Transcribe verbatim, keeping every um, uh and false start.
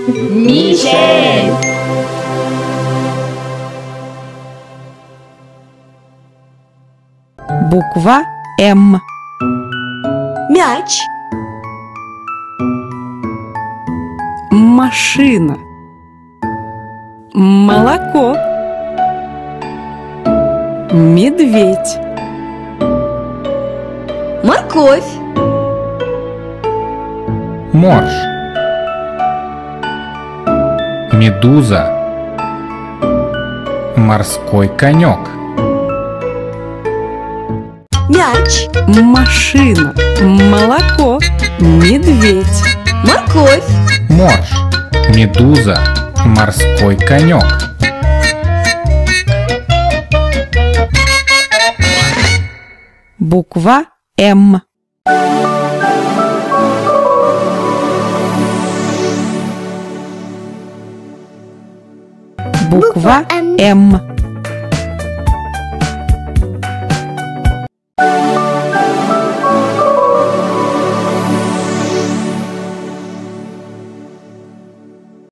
Мишель. Буква М. Мяч. Машина. Молоко. Медведь. Морковь. Морж. Медуза. Морской конек. Мяч. Машина. Молоко. Медведь. Морковь. Морж. Медуза. Морской конек. Буква М. Буква М.